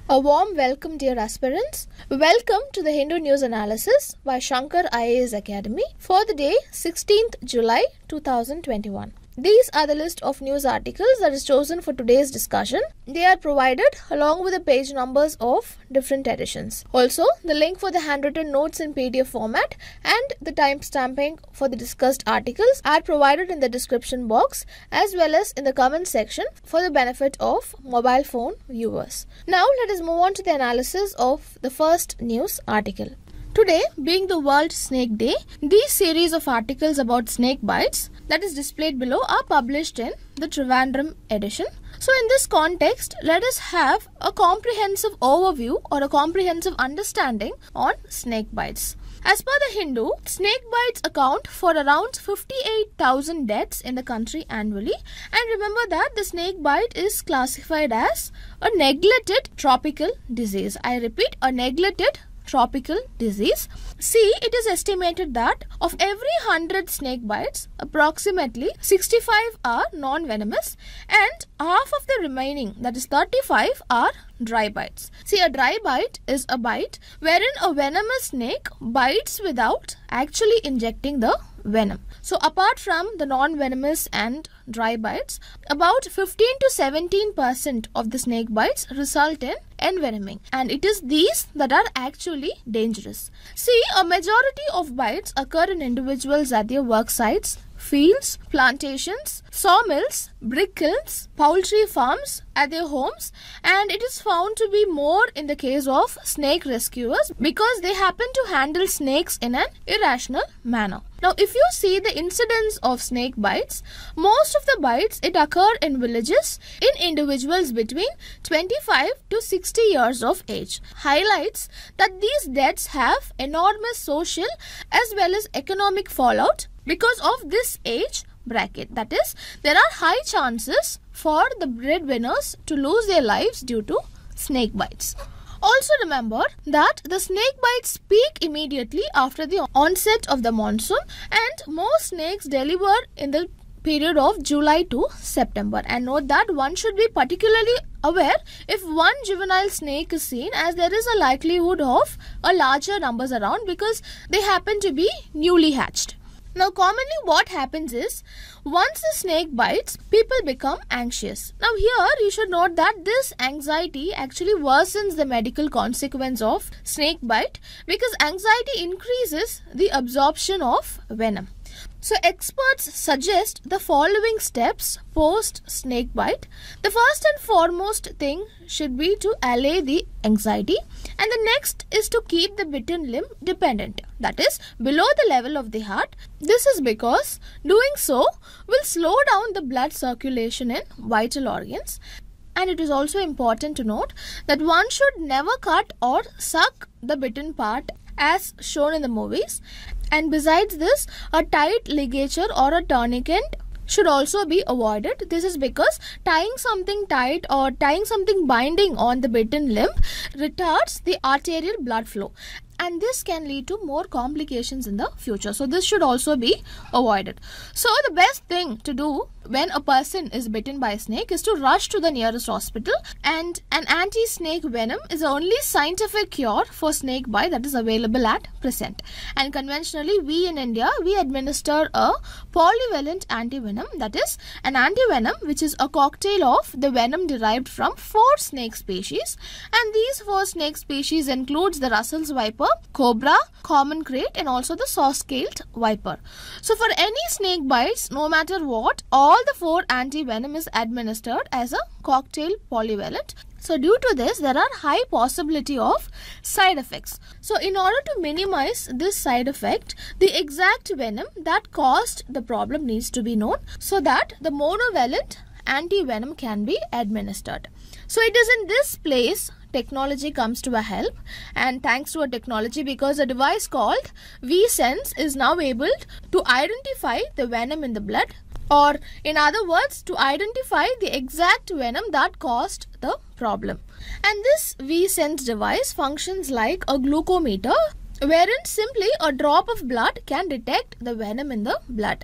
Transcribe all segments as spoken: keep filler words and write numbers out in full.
A warm welcome, dear aspirants. Welcome to the Hindu News Analysis by Shankar I A S Academy for the day sixteenth July two thousand twenty-one. These are the list of news articles that is chosen for today's discussion. They are provided along with the page numbers of different editions. Also, the link for the handwritten notes in P D F format and the timestamping for the discussed articles are provided in the description box as well as in the comment section for the benefit of mobile phone viewers. Now, let us move on to the analysis of the first news article. Today, being the World Snake Day, these series of articles about snake bites that is displayed below are published in the Trivandrum edition. So in this context, let us have a comprehensive overview or a comprehensive understanding on snake bites. As per the Hindu, snake bites account for around fifty-eight thousand deaths in the country annually. And remember that the snake bite is classified as a neglected tropical disease. I repeat, a neglected tropical disease. See, it is estimated that of every one hundred snake bites, approximately sixty-five are non-venomous and half of the remaining, that is thirty-five, are dry bites. See, a dry bite is a bite wherein a venomous snake bites without actually injecting the venom. So apart from the non-venomous and dry bites, about fifteen to seventeen percent of the snake bites result in envenoming, and it is these that are actually dangerous. See, a majority of bites occur in individuals at their work sites, fields, plantations, sawmills, brick kilns, poultry farms, at their homes, and it is found to be more in the case of snake rescuers because they happen to handle snakes in an irrational manner. Now, if you see the incidence of snake bites, most of the bites it occur in villages in individuals between twenty-five to sixty years of age. Highlights that these deaths have enormous social as well as economic fallout because of this age bracket. That is, there are high chances for the breadwinners to lose their lives due to snake bites. Also remember that the snake bites peak immediately after the onset of the monsoon, and most snakes deliver in the period of July to September. And note that one should be particularly aware if one juvenile snake is seen, as there is a likelihood of a larger numbers around because they happen to be newly hatched. Now, commonly what happens is, once the snake bites, people become anxious. Now, here you should note that this anxiety actually worsens the medical consequence of snake bite because anxiety increases the absorption of venom. So, experts suggest the following steps post snake bite. The first and foremost thing should be to allay the anxiety, and the next is to keep the bitten limb dependent, that is below the level of the heart. This is because doing so will slow down the blood circulation in vital organs. And it is also important to note that one should never cut or suck the bitten part as shown in the movies. And besides this, a tight ligature or a tourniquet should also be avoided. This is because tying something tight or tying something binding on the bitten limb retards the arterial blood flow, and this can lead to more complications in the future. So this should also be avoided. So the best thing to do when a person is bitten by a snake is to rush to the nearest hospital, and an anti-snake venom is the only scientific cure for snake bite that is available at present. And conventionally, we in India, we administer a polyvalent anti-venom, that is an anti-venom which is a cocktail of the venom derived from four snake species, and these four snake species includes the Russell's viper, cobra, common krait, and also the saw-scaled viper. So for any snake bites, no matter what, all the four anti-venom is administered as a cocktail polyvalent. So due to this, there are high possibility of side effects. So in order to minimize this side effect, the exact venom that caused the problem needs to be known so that the monovalent anti-venom can be administered. So it is in this place technology comes to a help, and thanks to a technology, because a device called V-Sense is now able to identify the venom in the blood, or in other words, to identify the exact venom that caused the problem. And this V-Sense device functions like a glucometer, wherein simply a drop of blood can detect the venom in the blood.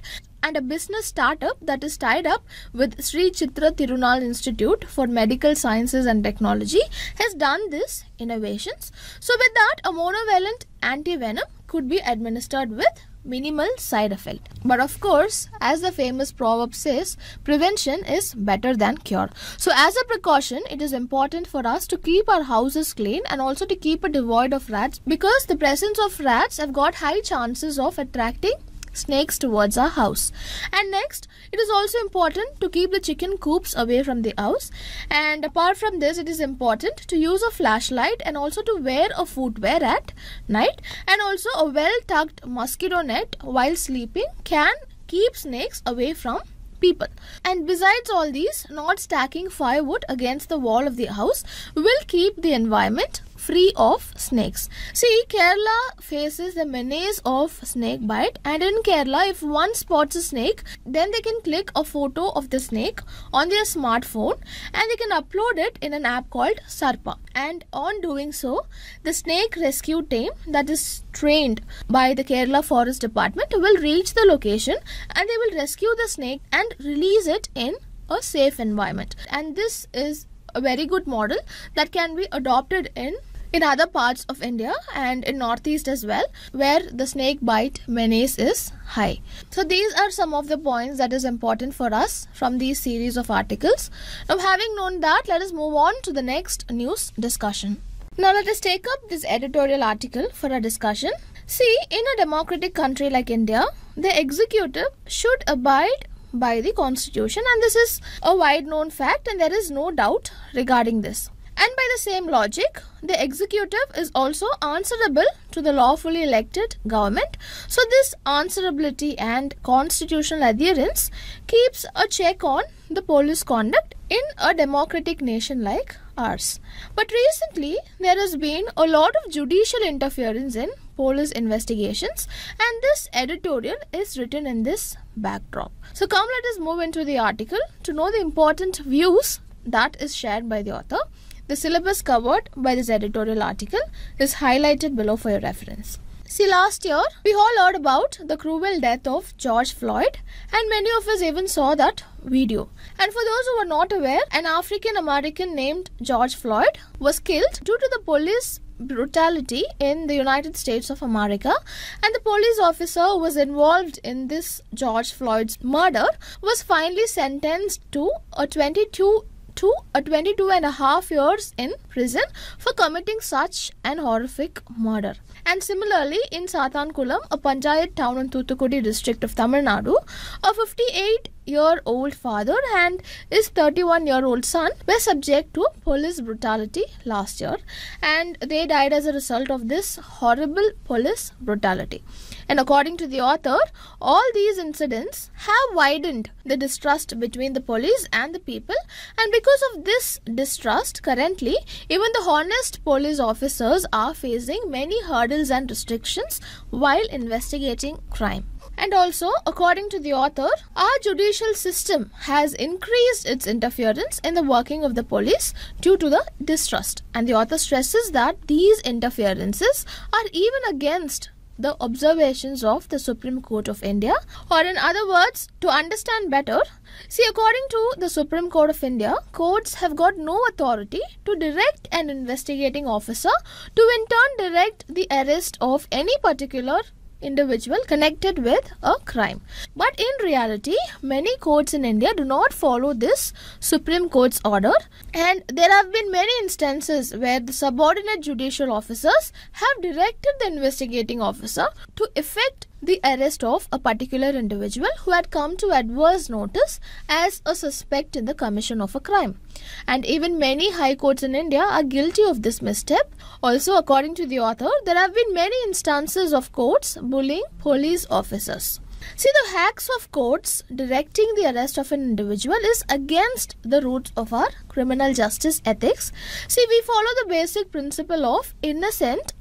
and a business startup that is tied up with Sri Chitra Tirunal Institute for Medical Sciences and Technology has done this innovations. So with that, a monovalent anti-venom could be administered with minimal side effect. But of course, as the famous proverb says, prevention is better than cure. So as a precaution, it is important for us to keep our houses clean and also to keep it devoid of rats, because the presence of rats have got high chances of attracting snakes towards our house. And next, it is also important to keep the chicken coops away from the house. And apart from this, it is important to use a flashlight and also to wear a footwear at night, and also a well tucked mosquito net while sleeping can keep snakes away from people. And besides all these, not stacking firewood against the wall of the house will keep the environment free of snakes. See, Kerala faces the menace of snake bite, and in Kerala, if one spots a snake, then they can click a photo of the snake on their smartphone and they can upload it in an app called Sarpa. And on doing so, the snake rescue team that is trained by the Kerala Forest Department will reach the location and they will rescue the snake and release it in a safe environment. And this is a very good model that can be adopted in in other parts of India and in Northeast as well, where the snake bite menace is high. So these are some of the points that is important for us from these series of articles. Now, having known that, let us move on to the next news discussion. Now let us take up this editorial article for a discussion. See, in a democratic country like India, the executive should abide by the constitution, and this is a wide known fact and there is no doubt regarding this. And by the same logic, the executive is also answerable to the lawfully elected government. So this answerability and constitutional adherence keeps a check on the police conduct in a democratic nation like ours. But recently, there has been a lot of judicial interference in police investigations, and this editorial is written in this backdrop. So come, let us move into the article to know the important views that is shared by the author. The syllabus covered by this editorial article is highlighted below for your reference. See, last year, we all heard about the cruel death of George Floyd, and many of us even saw that video. And for those who are not aware, an African American named George Floyd was killed due to the police brutality in the United States of America, and the police officer who was involved in this George Floyd's murder was finally sentenced to a twenty-two to a twenty-two and a half years in prison for committing such an horrific murder. And similarly, in Sathankulam, a Panchayat town in Thoothukudi district of Tamil Nadu, a fifty-eight year old father and his thirty-one year old son were subject to police brutality last year, and they died as a result of this horrible police brutality. And according to the author, all these incidents have widened the distrust between the police and the people, and because of this distrust, currently even the honest police officers are facing many hurdles and restrictions while investigating crime. And also, according to the author, our judicial system has increased its interference in the working of the police due to the distrust. And the author stresses that these interferences are even against the observations of the Supreme Court of India, or in other words, to understand better, see, according to the Supreme Court of India, courts have got no authority to direct an investigating officer to in turn direct the arrest of any particular individual connected with a crime. But in reality, many courts in India do not follow this Supreme Court's order, and there have been many instances where the subordinate judicial officers have directed the investigating officer to effect the arrest of a particular individual who had come to adverse notice as a suspect in the commission of a crime. And even many high courts in India are guilty of this misstep. Also, according to the author, there have been many instances of courts bullying police officers. See, the hacks of courts directing the arrest of an individual is against the roots of our criminal justice ethics. See, we follow the basic principle of innocent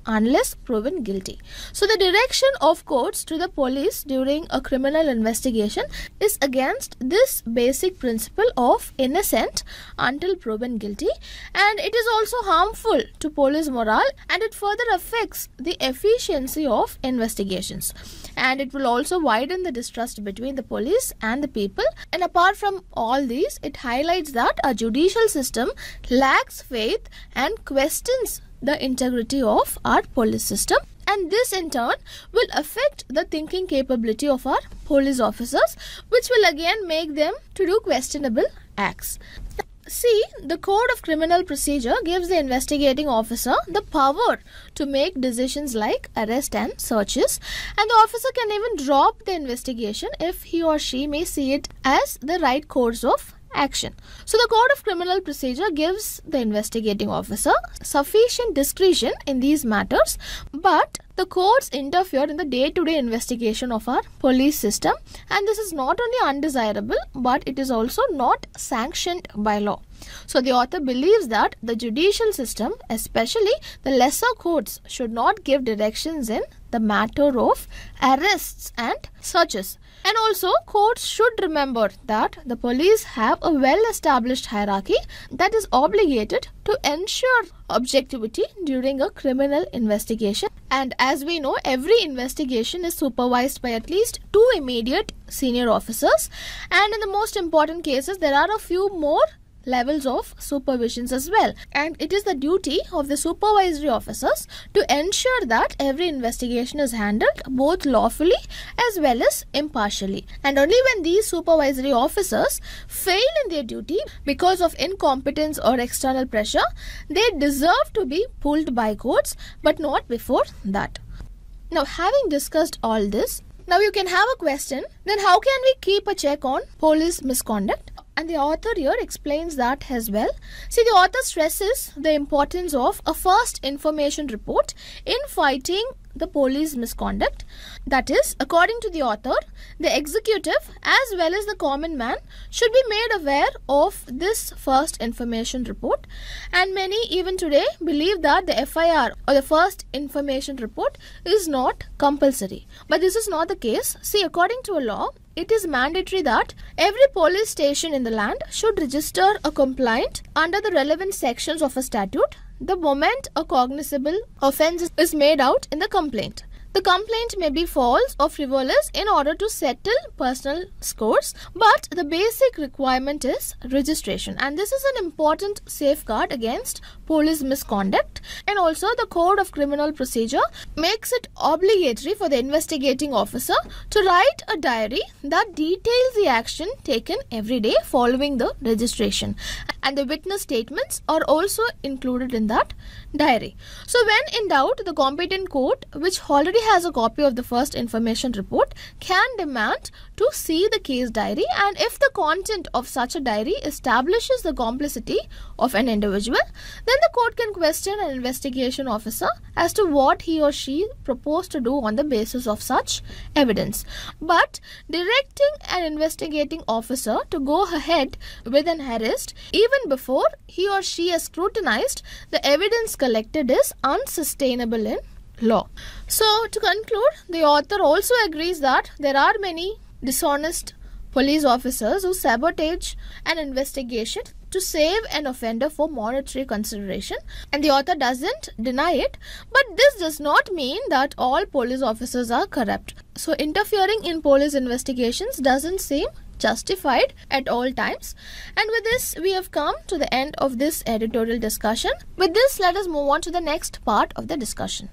unless proven guilty. So the direction of courts to the police during a criminal investigation is against this basic principle of innocent until proven guilty, and it is also harmful to police morale, and it further affects the efficiency of investigations, and it will also widen the distrust between the police and the people. And apart from all these, it highlights that our judicial system lacks faith and questions the integrity of our police system, and this in turn will affect the thinking capability of our police officers, which will again make them to do questionable acts. See, the Code of Criminal Procedure gives the investigating officer the power to make decisions like arrest and searches, and the officer can even drop the investigation if he or she may see it as the right course of action. So the Code of Criminal Procedure gives the investigating officer sufficient discretion in these matters, but the courts interfere in the day-to-day investigation of our police system, and this is not only undesirable but it is also not sanctioned by law. So the author believes that the judicial system, especially the lesser courts, should not give directions in the matter of arrests and searches. And also, courts should remember that the police have a well-established hierarchy that is obligated to ensure objectivity during a criminal investigation. And as we know, every investigation is supervised by at least two immediate senior officers, and in the most important cases, there are a few more levels of supervisions as well, and it is the duty of the supervisory officers to ensure that every investigation is handled both lawfully as well as impartially. And only when these supervisory officers fail in their duty because of incompetence or external pressure, they deserve to be pulled by courts, but not before that. Now, having discussed all this, now you can have a question, then how can we keep a check on police misconduct? And the author here explains that as well. See, the author stresses the importance of a first information report in fighting the police misconduct. That is, according to the author, the executive as well as the common man should be made aware of this first information report, and many even today believe that the F I R or the first information report is not compulsory. But this is not the case. See, according to a law, it is mandatory that every police station in the land should register a complaint under the relevant sections of a statute the moment a cognizable offence is made out in the complaint. The complaint may be false or frivolous in order to settle personal scores, but the basic requirement is registration, and this is an important safeguard against police misconduct. And also, the Code of Criminal Procedure makes it obligatory for the investigating officer to write a diary that details the action taken every day following the registration, and the witness statements are also included in that diary. So when in doubt, the competent court, which already has a copy of the first information report, can demand to see the case diary, and if the content of such a diary establishes the complicity of an individual, then the court can question an investigation officer as to what he or she proposed to do on the basis of such evidence. But directing an investigating officer to go ahead with an arrest even before he or she has scrutinized the evidence collected is unsustainable in law. So, to conclude, the author also agrees that there are many dishonest police officers who sabotage an investigation to save an offender for monetary consideration, and the author doesn't deny it, but this does not mean that all police officers are corrupt. So, interfering in police investigations doesn't seem justified at all times. And with this, we have come to the end of this editorial discussion. With this, let us move on to the next part of the discussion.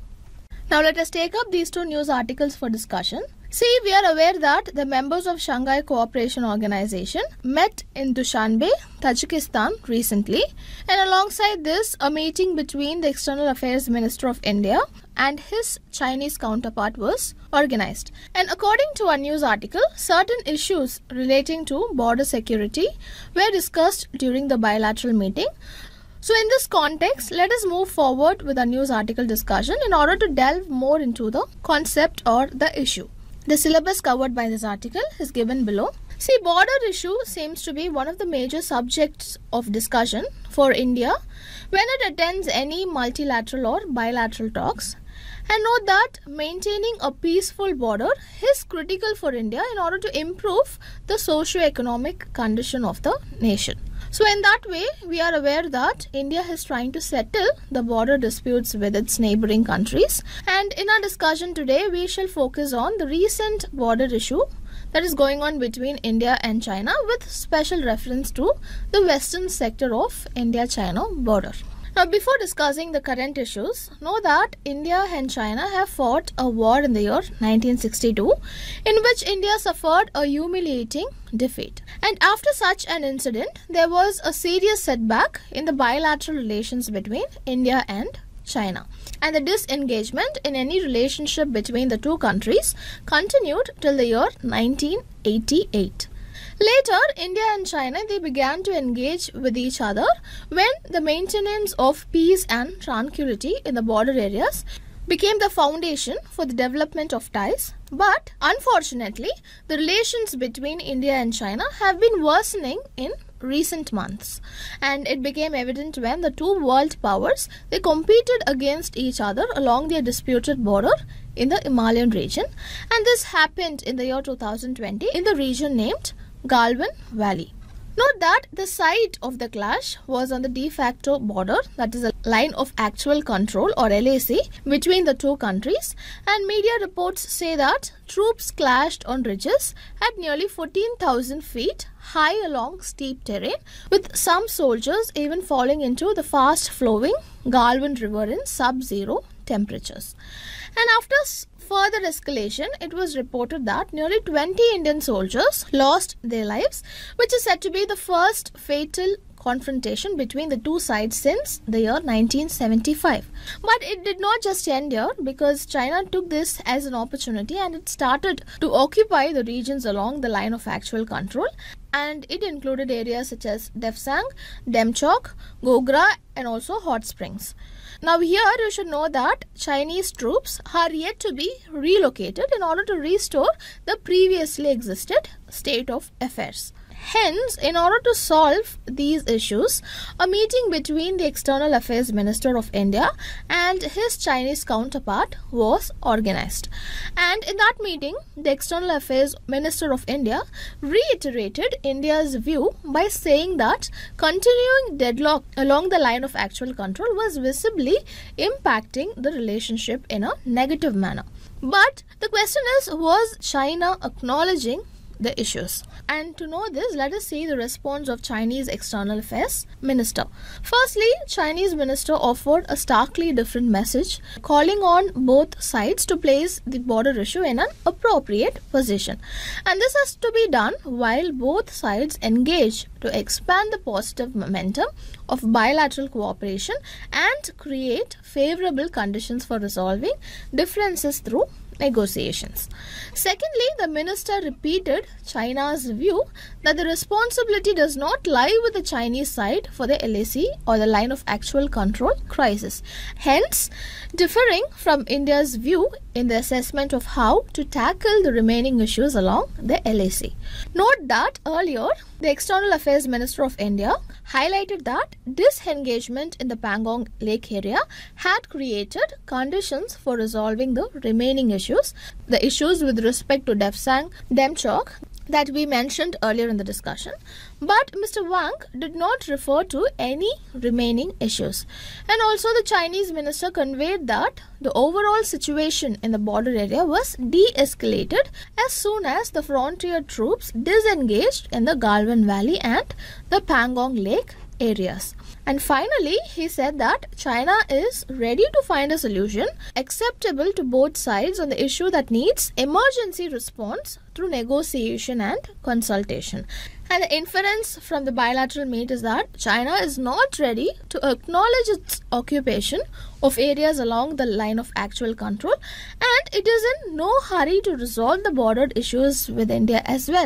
Now let us take up these two news articles for discussion. See, we are aware that the members of Shanghai Cooperation Organization met in Dushanbe, Tajikistan recently, and alongside this, a meeting between the External Affairs Minister of India and his Chinese counterpart was organized. And according to a news article, certain issues relating to border security were discussed during the bilateral meeting. So in this context, let us move forward with a news article discussion in order to delve more into the concept or the issue. The syllabus covered by this article is given below. See, border issue seems to be one of the major subjects of discussion for India when it attends any multilateral or bilateral talks. And note that maintaining a peaceful border is critical for India in order to improve the socio-economic condition of the nation. So in that way, we are aware that India is trying to settle the border disputes with its neighboring countries. And in our discussion today, we shall focus on the recent border issue that is going on between India and China, with special reference to the western sector of India-China border. Now, before discussing the current issues, know that India and China have fought a war in the year nineteen sixty-two, in which India suffered a humiliating defeat. And after such an incident, there was a serious setback in the bilateral relations between India and China. And the disengagement in any relationship between the two countries continued till the year nineteen eighty-eight. Later, India and China, they began to engage with each other when the maintenance of peace and tranquility in the border areas became the foundation for the development of ties. But unfortunately, the relations between India and China have been worsening in recent months, and it became evident when the two world powers, they competed against each other along their disputed border in the Himalayan region, and this happened in the year two thousand twenty in the region named Galwan Valley. Note that the site of the clash was on the de facto border, that is a line of actual control or L A C between the two countries, and media reports say that troops clashed on ridges at nearly fourteen thousand feet high along steep terrain, with some soldiers even falling into the fast flowing Galwan River in sub-zero temperatures. And after further escalation, it was reported that nearly twenty Indian soldiers lost their lives, which is said to be the first fatal confrontation between the two sides since the year nineteen seventy-five. But it did not just end here, because China took this as an opportunity and it started to occupy the regions along the line of actual control, and it included areas such as Defsang, Demchok, Gogra and also Hot Springs. Now here you should know that Chinese troops are yet to be relocated in order to restore the previously existed state of affairs. Hence, in order to solve these issues, a meeting between the External Affairs Minister of India and his Chinese counterpart was organized. And in that meeting, the External Affairs Minister of India reiterated India's view by saying that continuing deadlock along the line of actual control was visibly impacting the relationship in a negative manner. But the question is, was China acknowledging the issues? And to know this, let us see the response of Chinese External Affairs Minister. Firstly, Chinese Minister offered a starkly different message, calling on both sides to place the border issue in an appropriate position. And this has to be done while both sides engage to expand the positive momentum of bilateral cooperation and create favorable conditions for resolving differences through negotiations. Secondly, the minister repeated China's view that the responsibility does not lie with the Chinese side for the L A C or the line of actual control crisis, hence differing from India's view in the assessment of how to tackle the remaining issues along the L A C. Note that earlier, the External Affairs Minister of India highlighted that disengagement in the Pangong Lake area had created conditions for resolving the remaining issues, the issues with respect to Defsang, Demchok that we mentioned earlier in the discussion. But Mister Wang did not refer to any remaining issues. And also the Chinese minister conveyed that the overall situation in the border area was de-escalated as soon as the frontier troops disengaged in the Galwan Valley and the Pangong Lake areas. And finally, he said that China is ready to find a solution acceptable to both sides on the issue that needs emergency response through negotiation and consultation. And the inference from the bilateral meet is that China is not ready to acknowledge its occupation of areas along the line of actual control, and it is in no hurry to resolve the border issues with India as well.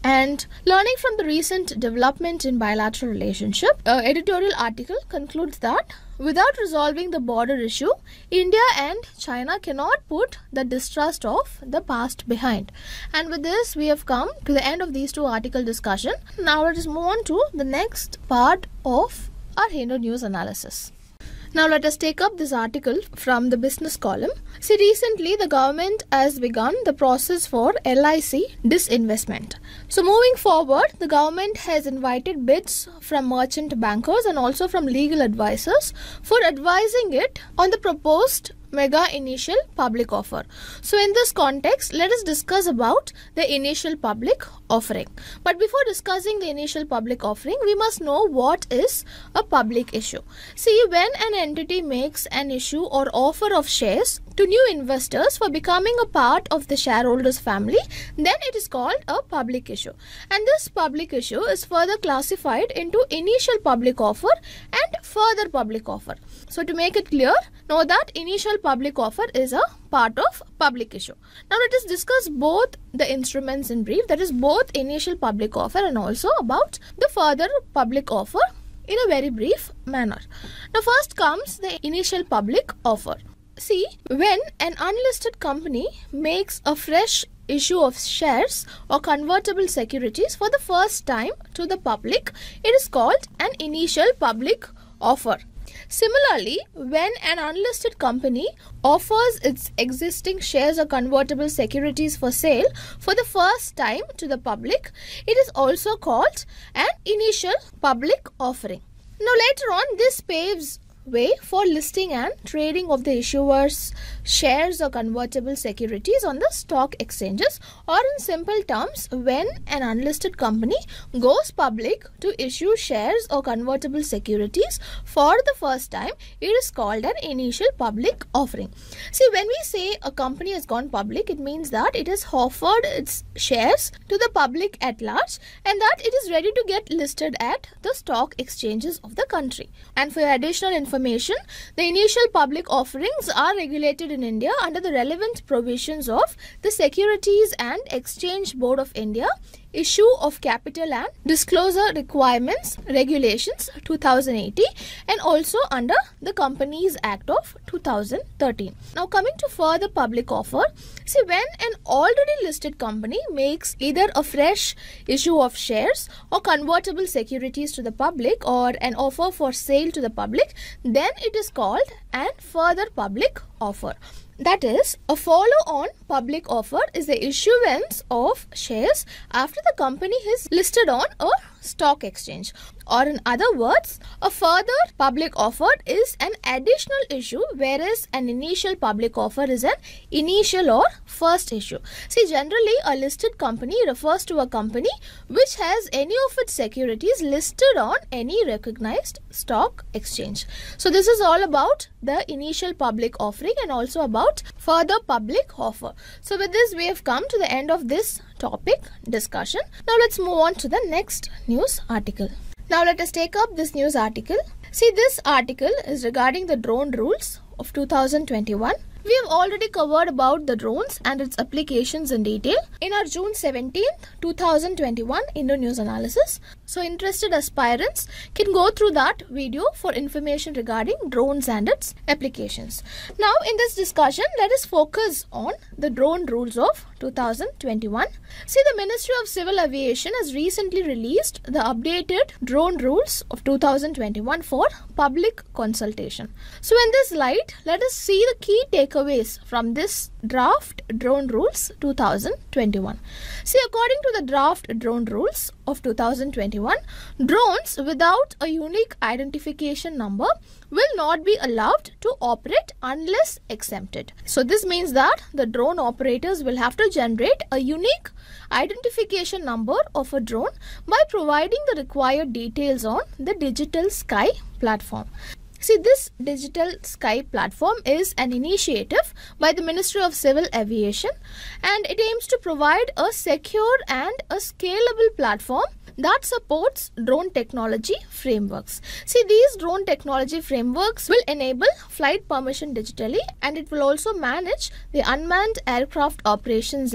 And learning from the recent development in bilateral relationship, uh, editorial article concludes that without resolving the border issue, India and China cannot put the distrust of the past behind. And with this, we have come to the end of these two article discussion. Now let us move on to the next part of our Hindu news analysis. Now let us take up this article from the business column. See, recently the government has begun the process for L I C disinvestment. So moving forward, the government has invited bids from merchant bankers and also from legal advisors for advising it on the proposed mega initial public offer. So in this context, let us discuss about the initial public offering. But before discussing the initial public offering, we must know what is a public issue. See, when an entity makes an issue or offer of shares to new investors for becoming a part of the shareholders family, then it is called a public issue. And this public issue is further classified into initial public offer and further public offer. So to make it clear, know that initial public offer is a part of public issue. Now let us discuss both the instruments in brief, that is both initial public offer and also about the further public offer in a very brief manner. Now first comes the initial public offer. See, when an unlisted company makes a fresh issue of shares or convertible securities for the first time to the public, it is called an initial public offer. Similarly, when an unlisted company offers its existing shares or convertible securities for sale for the first time to the public, it is also called an initial public offering. Now later on, this paves way for listing and trading of the issuer's shares or convertible securities on the stock exchanges, or in simple terms, when an unlisted company goes public to issue shares or convertible securities for the first time, it is called an initial public offering. See, when we say a company has gone public, it means that it has offered its shares to the public at large and that it is ready to get listed at the stock exchanges of the country. And for your additional information, Information, the initial public offerings are regulated in India under the relevant provisions of the Securities and Exchange Board of India, Issue of Capital and Disclosure Requirements Regulations two thousand eighteen, and also under the Companies Act of two thousand thirteen. Now coming to further public offer, see, when an already listed company makes either a fresh issue of shares or convertible securities to the public or an offer for sale to the public, then it is called an further public offer. That is, a follow-on public offer is the issuance of shares after the company is listed on a stock exchange. Or in other words, a further public offer is an additional issue, whereas an initial public offer is an initial or first issue. See, generally a listed company refers to a company which has any of its securities listed on any recognized stock exchange. So this is all about the initial public offering and also about further public offer. So with this, we have come to the end of this topic discussion. Now let's move on to the next news article. Now let us take up this news article. See, this article is regarding the drone rules of two thousand twenty-one. We have already covered about the drones and its applications in detail in our June seventeenth two thousand twenty-one Indo News Analysis. So interested aspirants can go through that video for information regarding drones and its applications. Now in this discussion, let us focus on the drone rules of two thousand twenty-one. See, the Ministry of Civil Aviation has recently released the updated drone rules of two thousand twenty-one for public consultation. So in this light, let us see the key takeaways from this draft drone rules two thousand twenty-one. See, according to the draft drone rules of two thousand twenty-one, drones without a unique identification number will not be allowed to operate unless exempted. So this means that the drone operators will have to generate a unique identification number of a drone by providing the required details on the Digital Sky platform. See, this Digital Sky platform is an initiative by the Ministry of Civil Aviation, and it aims to provide a secure and a scalable platform that supports drone technology frameworks. See, these drone technology frameworks will enable flight permission digitally, and it will also manage the unmanned aircraft operations and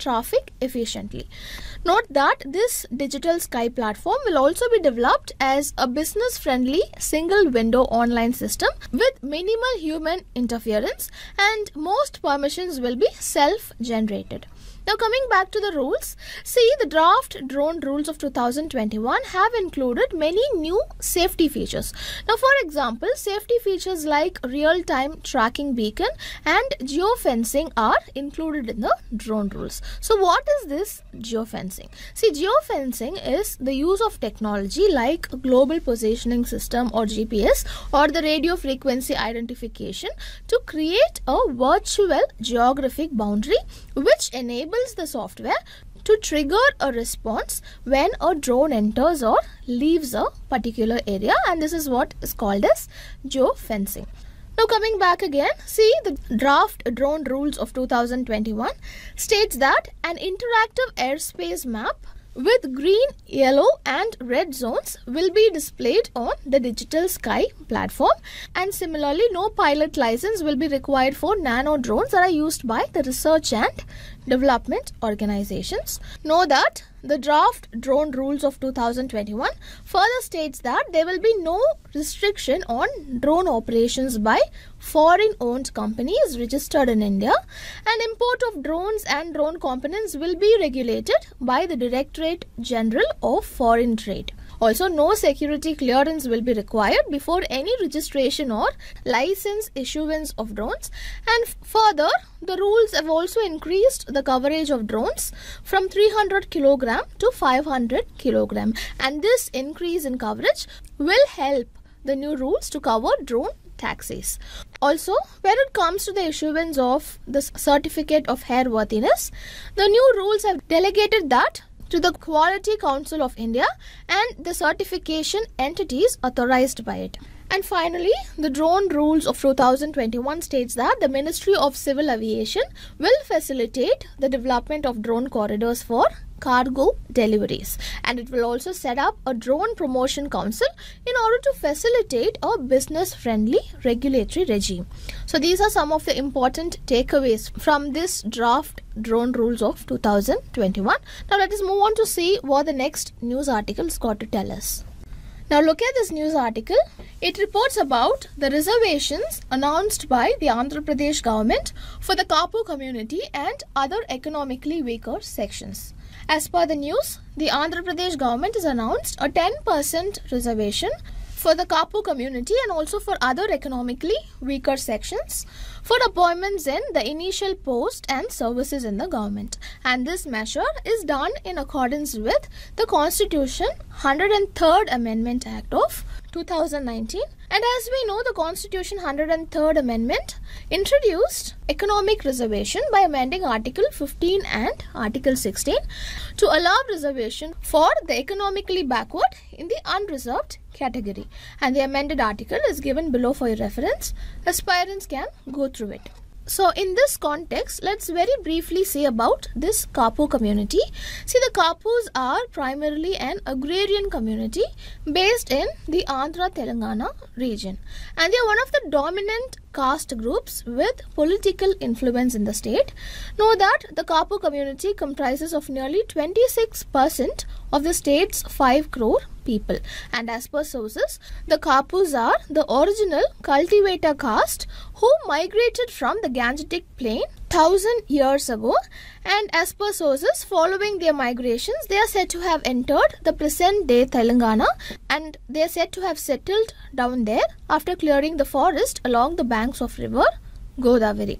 traffic efficiently. Note that this digital sky platform will also be developed as a business-friendly single-window online system with minimal human interference, and most permissions will be self-generated. Now coming back to the rules, see, the draft drone rules of two thousand twenty-one have included many new safety features. Now for example, safety features like real-time tracking beacon and geofencing are included in the drone rules. So what is this geofencing? See, geofencing is the use of technology like global positioning system or G P S or the radio frequency identification to create a virtual geographic boundary which enables the software to trigger a response when a drone enters or leaves a particular area, and this is what is called as geofencing. Now coming back again, see, the draft drone rules of two thousand twenty-one states that an interactive airspace map with green, yellow and red zones will be displayed on the digital sky platform, and similarly no pilot license will be required for nano drones that are used by the research and development organizations. Know that the draft drone rules of two thousand twenty-one further states that there will be no restriction on drone operations by foreign owned companies registered in India, and import of drones and drone components will be regulated by the Directorate General of Foreign Trade. Also, no security clearance will be required before any registration or license issuance of drones. And further, the rules have also increased the coverage of drones from three hundred kilogram to five hundred kilogram. And this increase in coverage will help the new rules to cover drone taxis. Also, when it comes to the issuance of the certificate of airworthiness, the new rules have delegated that to the Quality Council of India and the certification entities authorized by it. And finally, the drone rules of two thousand twenty-one states that the Ministry of Civil Aviation will facilitate the development of drone corridors for cargo deliveries, and it will also set up a drone promotion council in order to facilitate a business-friendly regulatory regime. So these are some of the important takeaways from this draft drone rules of two thousand twenty-one. Now let us move on to see what the next news article has got to tell us. Now look at this news article. It reports about the reservations announced by the Andhra Pradesh government for the Kapu community and other economically weaker sections. As per the news, the Andhra Pradesh government has announced a ten percent reservation for the Kapu community and also for other economically weaker sections for appointments in the initial post and services in the government. And this measure is done in accordance with the Constitution one hundred third Amendment Act of two thousand nineteen. And as we know, the Constitution one hundred third Amendment introduced economic reservation by amending Article fifteen and Article sixteen to allow reservation for the economically backward in the unreserved category. And the amended article is given below for your reference. Aspirants can go through it. So in this context, let's very briefly say about this Kapu community. See, the Kapus are primarily an agrarian community based in the Andhra Telangana region, and they are one of the dominant caste groups with political influence in the state. Know that the Kapu community comprises of nearly twenty-six percent of the state's five crore people, and as per sources, the Kapus are the original cultivator caste who migrated from the Gangetic plain thousand years ago, and as per sources, following their migrations, they are said to have entered the present day Telangana, and they are said to have settled down there after clearing the forest along the banks of river Godavari.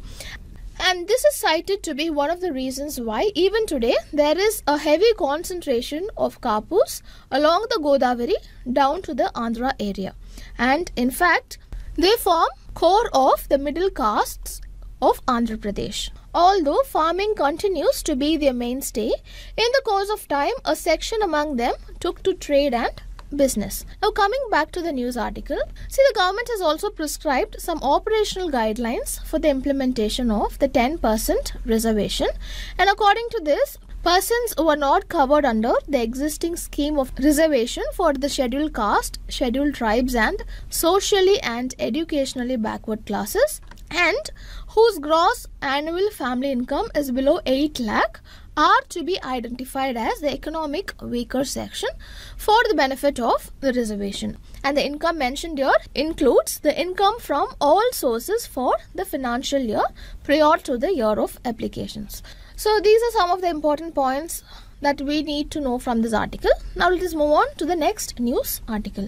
And this is cited to be one of the reasons why even today there is a heavy concentration of Kapus along the Godavari down to the Andhra area. And in fact, they form core of the middle castes of Andhra Pradesh. Although farming continues to be their mainstay, in the course of time, a section among them took to trade and business. Now coming back to the news article, see, the government has also prescribed some operational guidelines for the implementation of the ten percent reservation, and according to this, persons who are not covered under the existing scheme of reservation for the scheduled caste, scheduled tribes and socially and educationally backward classes, and whose gross annual family income is below eight lakh are to be identified as the economic weaker section for the benefit of the reservation. And the income mentioned here includes the income from all sources for the financial year prior to the year of applications. So these are some of the important points that we need to know from this article. Now let us move on to the next news article.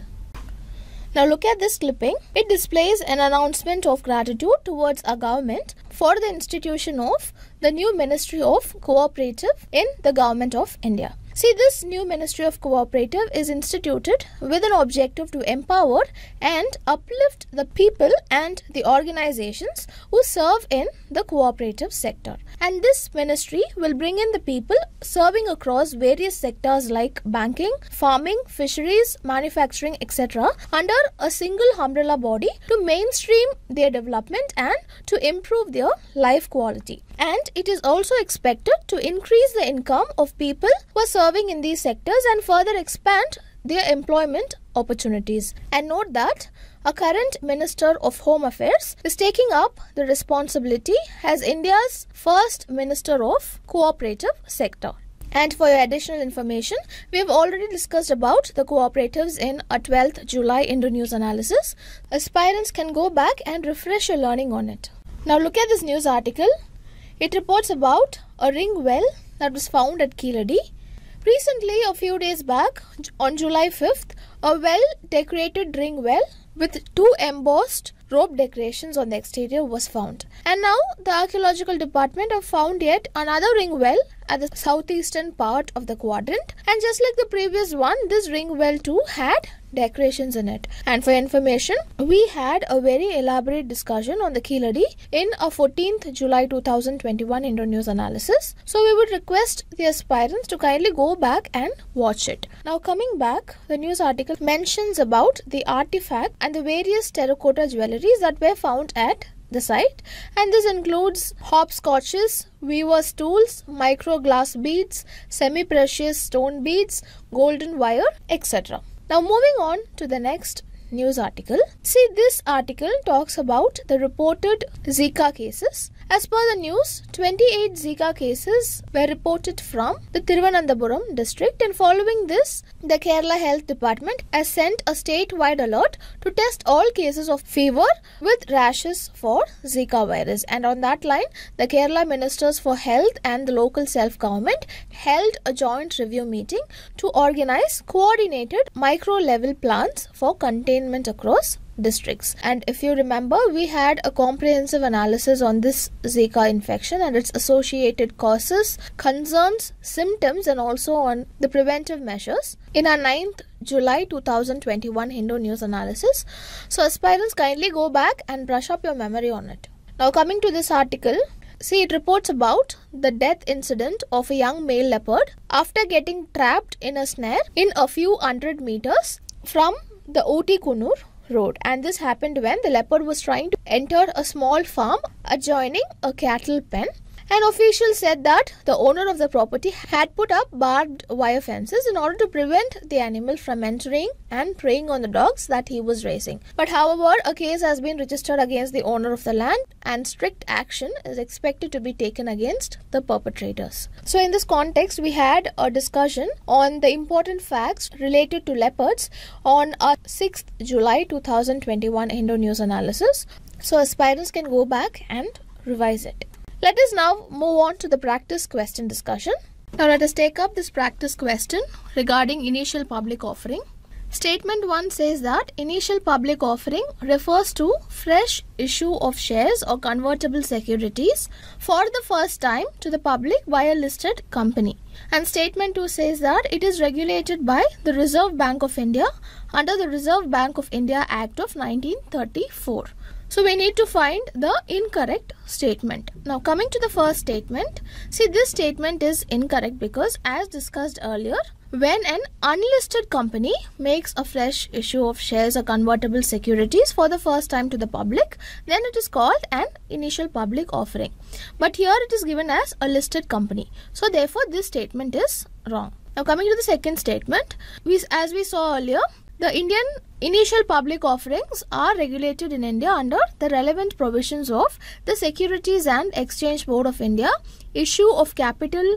Now look at this clipping. It displays an announcement of gratitude towards our government for the institution of the new Ministry of Cooperative in the Government of India. See, this new Ministry of Cooperative is instituted with an objective to empower and uplift the people and the organizations who serve in the cooperative sector. And this ministry will bring in the people serving across various sectors like banking, farming, fisheries, manufacturing, et cetera under a single umbrella body to mainstream their development and to improve their life quality. And it is also expected to increase the income of people who are serving in these sectors and further expand their employment opportunities. And note that a current Minister of Home Affairs is taking up the responsibility as India's first Minister of Cooperative Sector. And for your additional information, we have already discussed about the cooperatives in a twelfth July Indo News analysis. Aspirants can go back and refresh your learning on it. Now look at this news article. It reports about a ring well that was found at Keeladi. Recently, a few days back, on July fifth, a well-decorated ring well with two embossed rope decorations on the exterior was found. And now, the archaeological department have found yet another ring well at the southeastern part of the quadrant. And just like the previous one, this ring well too had decorations in it. And for information, we had a very elaborate discussion on the Keeladi in a fourteenth July two thousand twenty-one Indo News analysis. So we would request the aspirants to kindly go back and watch it. Now coming back, the news article mentions about the artifact and the various terracotta jewelleries that were found at the site, and this includes hopscotches, weaver's tools, micro glass beads, semi-precious stone beads, golden wire, et cetera. Now moving on to the next news article. See, this article talks about the reported Zika cases. As per the news, twenty-eight Zika cases were reported from the Thiruvananthapuram district, and following this, the Kerala Health Department has sent a statewide alert to test all cases of fever with rashes for Zika virus. And on that line, the Kerala Ministers for Health and the local self-government held a joint review meeting to organize coordinated micro-level plans for containment across districts. And if you remember, we had a comprehensive analysis on this Zika infection and its associated causes, concerns, symptoms, and also on the preventive measures in our ninth July two thousand twenty-one Hindu News analysis. So aspirants, kindly go back and brush up your memory on it. Now coming to this article, see, it reports about the death incident of a young male leopard after getting trapped in a snare in a few hundred meters from the Ooty Kunur road. And this happened when the leopard was trying to enter a small farm adjoining a cattle pen. And officials said that the owner of the property had put up barbed wire fences in order to prevent the animal from entering and preying on the dogs that he was raising. But however, a case has been registered against the owner of the land and strict action is expected to be taken against the perpetrators. So in this context, we had a discussion on the important facts related to leopards on our sixth July two thousand twenty-one Hindu News analysis. So aspirants can go back and revise it. Let us now move on to the practice question discussion. Now let us take up this practice question regarding initial public offering. Statement one says that initial public offering refers to fresh issue of shares or convertible securities for the first time to the public by a listed company. And statement two says that it is regulated by the Reserve Bank of India under the Reserve Bank of India Act of nineteen thirty-four. So we need to find the incorrect statement. Now coming to the first statement, see, this statement is incorrect because as discussed earlier, when an unlisted company makes a fresh issue of shares or convertible securities for the first time to the public, then it is called an initial public offering. But here it is given as a listed company. So therefore this statement is wrong. Now coming to the second statement, we, as we saw earlier, the Indian initial public offerings are regulated in India under the relevant provisions of the Securities and Exchange Board of India, issue of capital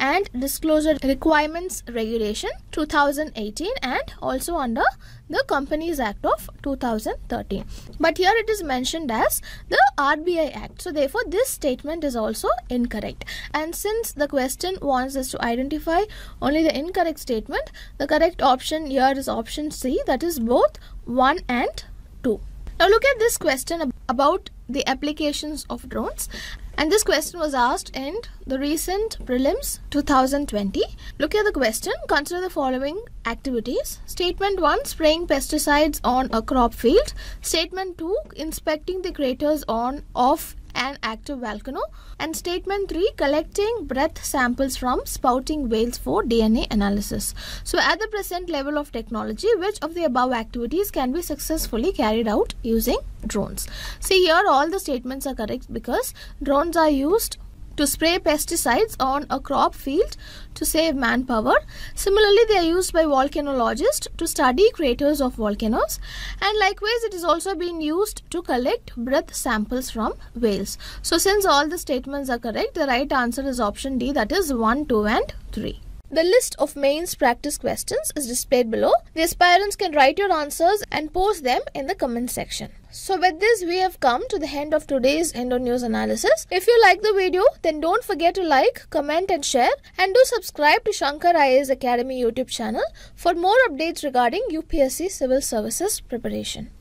and Disclosure Requirements Regulation two thousand eighteen and also under the Companies Act of two thousand thirteen. But here it is mentioned as the R B I Act. So therefore this statement is also incorrect. And since the question wants us to identify only the incorrect statement, the correct option here is option C, that is both one and two. Now look at this question about the applications of drones. And this question was asked in the recent prelims two thousand twenty. Look at the question. Consider the following activities. Statement one, spraying pesticides on a crop field. Statement two, inspecting the craters on of an active volcano. And statement three, collecting breath samples from spouting whales for D N A analysis. So at the present level of technology, which of the above activities can be successfully carried out using drones? See, here all the statements are correct because drones are used to spray pesticides on a crop field to save manpower. Similarly, they are used by volcanologists to study craters of volcanoes, and likewise it is also being used to collect breath samples from whales. So since all the statements are correct, the right answer is option D, that is one, two and three. The list of mains practice questions is displayed below. The aspirants can write your answers and post them in the comment section. So with this, we have come to the end of today's Indo News Analysis. If you like the video, then don't forget to like, comment and share, and do subscribe to Shankar I A S Academy YouTube channel for more updates regarding U P S C Civil Services preparation.